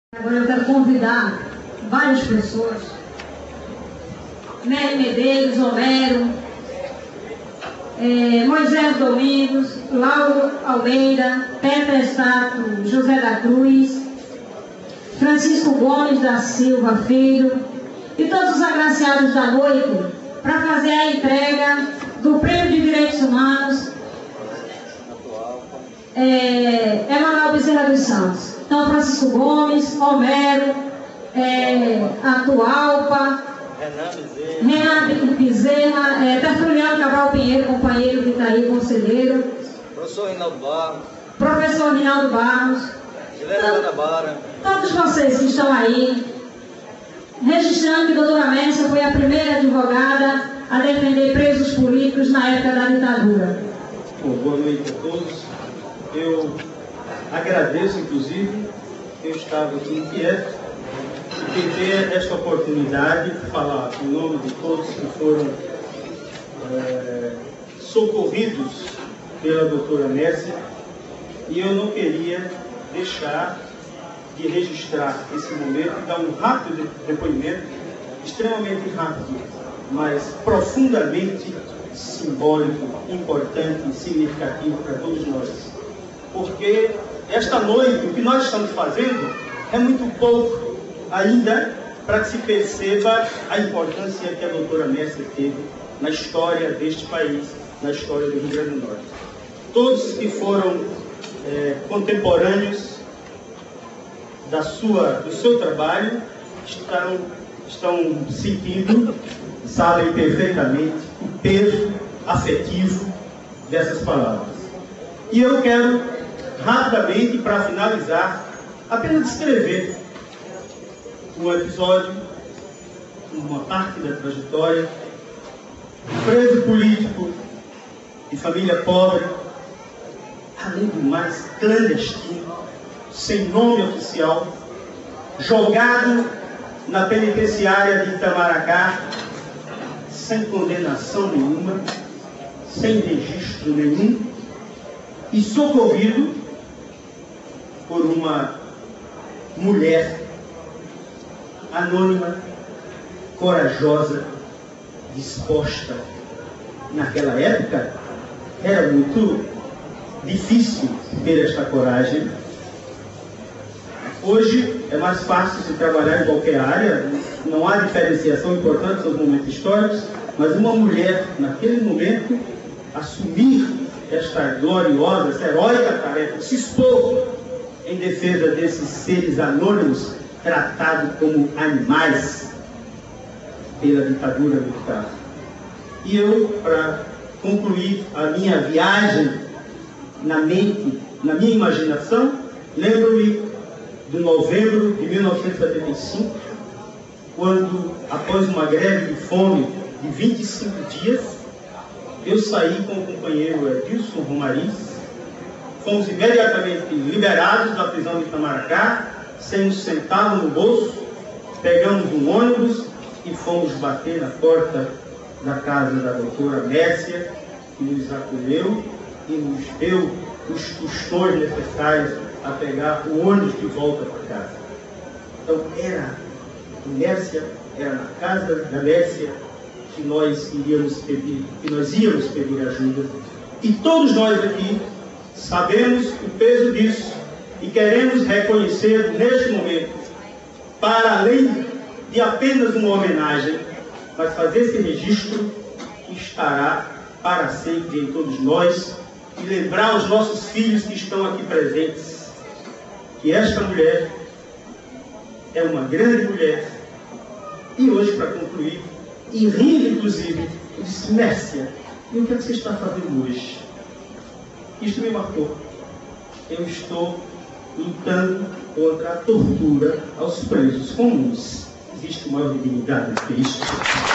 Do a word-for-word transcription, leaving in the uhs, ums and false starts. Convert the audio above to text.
Agora eu quero convidar várias pessoas, Nery Medeiros, Homero, é, Moisés Domingos, Lauro Almeida, Petra Estato, José da Cruz, Francisco Gomes da Silva Filho e todos os agraciados da noite para fazer a entrega do Prêmio de Direitos Humanos é, Emanuel Bezerra dos Santos. Então, Francisco Gomes, Homero, é, Atualpa, Renan Bezerra, é, Tertuliano Cabral Pinheiro, companheiro que está aí, conselheiro. Professor Rinaldo Barros. Professor Rinaldo Barros. Juliana Guanabara. Todos vocês que estão aí, registrando que a doutora Mércia foi a primeira advogada a defender presos políticos na época da ditadura. Bom, boa noite a todos. Eu agradeço, inclusive, eu estava aqui inquieto de ter esta oportunidade de falar em nome de todos que foram é, socorridos pela doutora Mércia, e eu não queria deixar de registrar esse momento e dar um rápido depoimento, extremamente rápido, mas profundamente simbólico, importante e significativo para todos nós. Porque esta noite, o que nós estamos fazendo é muito pouco ainda para que se perceba a importância que a doutora Mércia teve na história deste país, na história do Rio Grande do Norte. Todos que foram é, contemporâneos da sua, do seu trabalho estão, estão sentindo, sabem perfeitamente o peso afetivo dessas palavras. E eu quero, rapidamente, para finalizar, apenas descrever um episódio, uma parte da trajetória, preso político de família pobre, além do mais clandestino, sem nome oficial, jogado na penitenciária de Itamaracá, sem condenação nenhuma, sem registro nenhum, e socorrido por uma mulher anônima, corajosa, disposta. Naquela época era muito difícil ter esta coragem. Hoje é mais fácil se trabalhar em qualquer área, não há diferenciação importante sobre os momentos históricos, mas uma mulher, naquele momento, assumir esta gloriosa, essa heróica tarefa, se expor em defesa desses seres anônimos tratados como animais pela ditadura militar. E eu, para concluir a minha viagem na mente, na minha imaginação, lembro-me de novembro de mil novecentos e setenta e cinco, quando, após uma greve de fome de vinte e cinco dias, eu saí com o companheiro Edilson Romariz, fomos imediatamente liberados da prisão de Itamaracá, sem um centavo no bolso, pegamos um ônibus e fomos bater na porta da casa da doutora Mércia, que nos acolheu e nos deu os tostões necessários a pegar o ônibus de volta para casa. Então era Mércia, era na casa da Mércia que nós iríamos pedir, que nós íamos pedir ajuda. E todos nós aqui sabemos o peso disso e queremos reconhecer neste momento, para além de apenas uma homenagem, mas fazer esse registro que estará para sempre em todos nós, e lembrar aos nossos filhos que estão aqui presentes que esta mulher é uma grande mulher. E hoje, para concluir, e rir inclusive, eu disse: Mércia, e o que é que você está fazendo hoje? Isto me marcou. Eu estou lutando contra a tortura aos presos comuns. Existe maior dignidade do que isso?